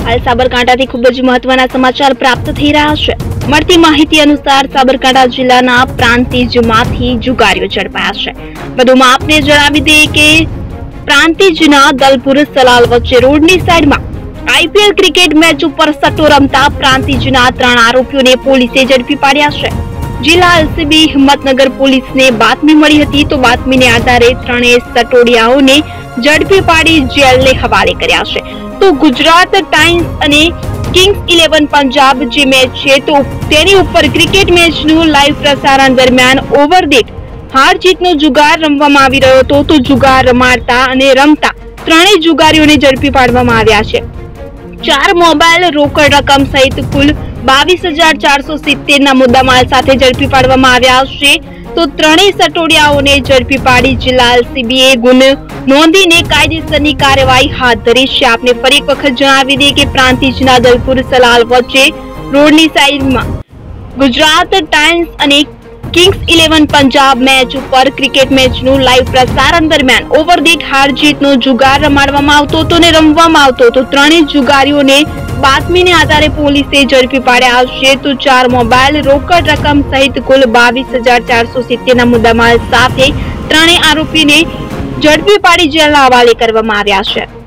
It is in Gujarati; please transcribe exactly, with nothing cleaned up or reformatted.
हाल साबरकांठाથી ખૂબ જ મહત્વના સમાચાર પ્રાપ્ત થઈ રહ્યા છે। મળતી માહિતી અનુસાર સાબરકાંઠા જિલ્લાના પ્રાંતિજમાંથી જુગારીઓ ઝડપાયા છે। વધુમાં આપને જણાવી દઈએ કે પ્રાંતિજના દલપુર સલાલ વચ્ચે રોડની સાઈડમાં આઈપીએલ ક્રિકેટ મેચ ઉપર સટ્ટો રમતા પ્રાંતિજના ત્રણ આરોપીઓને પોલીસે ઝડપી પાડ્યા છે। જિલ્લા એલસીબી હિંમતનગર પોલીસને બાતમી મળી હતી તો બાતમીને આધારે ત્રણેય સટોડિયાઓને ઝડપી પાડી જેલને હવાલે કર્યા છે। તો ગુજરાત ટાઇમ્સ અને કિંગ્સ ઇલેવન પંજાબ જે મેચ છે તો તેની ઉપર ક્રિકેટ મેચનું લાઈવ પ્રસારણ દરમિયાન ઓવર દીઠ હાર જીતનો જુગાર રમવામાં આવી રહ્યો હતો તો જુગાર રમાડતા અને રમતા ત્રણેય જુગારીઓને ઝડપી પાડવામાં આવ્યા છે। ચાર મોબાઈલ રોકડ રકમ સહિત કુલ બાવીસ હજાર ચારસો સિત્તેર ના મુદ્દામાલ સાથે ઝડપી પાડવામાં આવ્યા છે। તો ત્રણેય સટોડિયાઓને ઝડપી પાડી જિલ્લા એલસીબીએ ગુનો નોંધીને કાયદેસરની કાર્યવાહી હાથ ધરી છે। આપને ફરી એક વખત જણાવી દઈએ કે પ્રાંતિજના દલપુર સલાલ વચ્ચે રોડની સાઈડમાં ગુજરાત ટાઇમ્સ અને કિંગ્સ ઇલેવન પંજાબ મેચ ઉપર ક્રિકેટ મેચનું લાઈવ પ્રસારણ દરમિયાન ઓવર દીઠ હાર જીતનો જુગાર રમાડવામાં આવતો હતો અને રમવામાં આવતો હતો। ત્રણેય જુગારીઓને બાતમીને આધારે પોલીસે ઝડપી પાડ્યા છે। તો ચાર મોબાઈલ રોકડ રકમ સહિત કુલ બાવીસ હજાર ચારસો સિત્તેર ના મુદ્દામાલ સાથે ત્રણેય આરોપીને ઝડપી પાડી જેલના હવાલે કરવામાં આવ્યા છે।